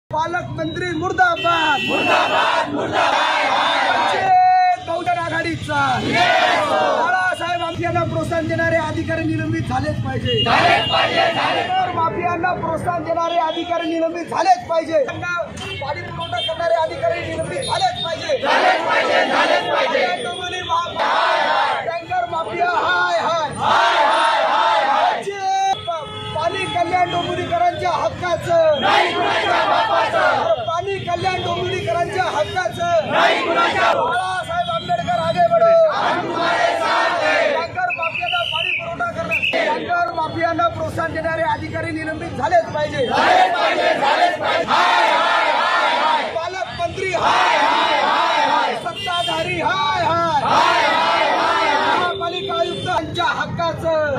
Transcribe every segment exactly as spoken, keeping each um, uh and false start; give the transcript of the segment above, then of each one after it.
पालकमंत्री मुर्दाबाद मुर्दाबाद मुर्दाबाद बहुजन आघाडीचा बाळासाहेब माफियांना प्रोत्साहन देणारे अधिकारी निलंबित झालेच पाहिजे माफियांना प्रोत्साहन देणारे अधिकारी निलंबित झालेच पाहिजे त्यांना पाणी पुरवठा करणारे अधिकारी निलंबित झालेच पाहिजे टँकर माफिया हाय हाय पाणी कल्याण डोंबिवलीकरांच्या हक्काचं पाणी कल्याण डोंबिवलीकरांच्या हक्काचं बाळासाहेब आंबेडकर आगे बढो टँकर माफियांना पाणी पुरवठा करणार टँकर माफियांना प्रोत्साहन देणारे अधिकारी निलंबित झालेच पाहिजे पालकमंत्री हाय सत्ताधारी हाय हाय महापालिका आयुक्तांच्या हक्काचं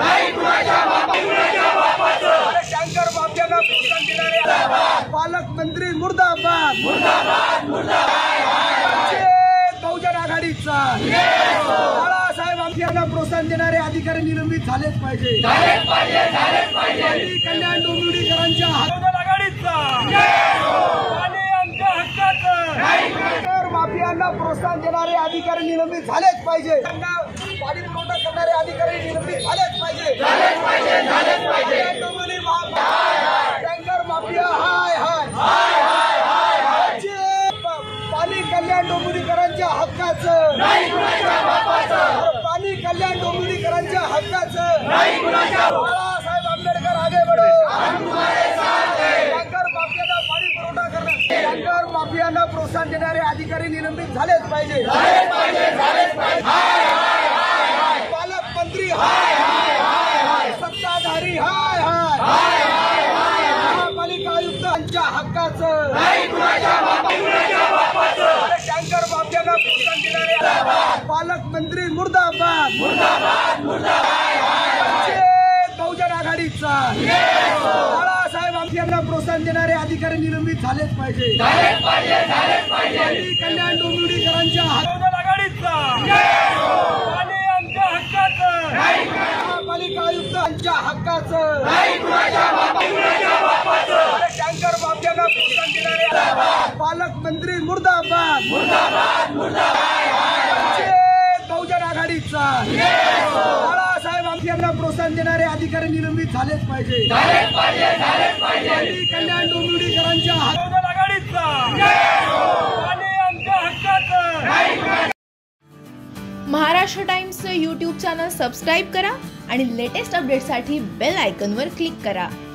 टँकर माफियांना प्रोत्साहन देणारे पालकमंत्री मुर्दाबाद मुर्दाबाद बहुजन आघाडीचा बाळासाहेब माफियांना प्रोत्साहन देणारे अधिकारी निलंबित झालेच पाहिजे कल्याण डोंबिवलीकरांच्या बहुजन आघाडीचा आणि आमच्या हक्काचं माफियांना प्रोत्साहन देणारे अधिकारी निलंबित झालेच पाहिजे त्यांना पाणी पुरवठा करणारे अधिकारी निलंबित झालेच पाहिजे टँकर माफिया हाय हाय पाणी कल्याण डोंबिवलीकरांच्या हक्काचं पाणी कल्याण डोंबिवलीकरांच्या हक्काचं बाळासाहेब आंबेडकर आगे बढो टँकर माफियांना पाणी पुरवठा करणार टँकर माफियांना प्रोत्साहन देणारे अधिकारी निलंबित झालेच पाहिजे पालकमंत्री हाय सत्ताधारी हाय हाय महापालिका आयुक्तांच्या हक्काचं टँकर माफियांना प्रोत्साहन देणारे पालकमंत्री मुर्दाबाद बहुजन आघाडीचा बाळासाहेब माफियांना प्रोत्साहन देणारे अधिकारी निलंबित झालेच पाहिजे कल्याण डोंबिवलीकरांच्या बहुजन आघाडीचा आणि आमच्या हक्काचं महापालिका आयुक्तांच्या हक्काचं टँकर माफियांना प्रोत्साहन देणारे पालकमंत्री मुर्दाबाद बहुजन आघाडीचा बाळासाहेब माफियांना प्रोत्साहन देणारे अधिकारी निलंबित झालेच पाहिजे कल्याण डोंबिवलीकरांच्या बहुजन आघाडीचा आणि आमच्या हक्काचं महाराष्ट्र टाइम्सचं यूट्यूब चॅनल सबस्क्राईब करा आणि लेटेस्ट अपडेट्ससाठी बेल आयकॉनवर क्लिक करा।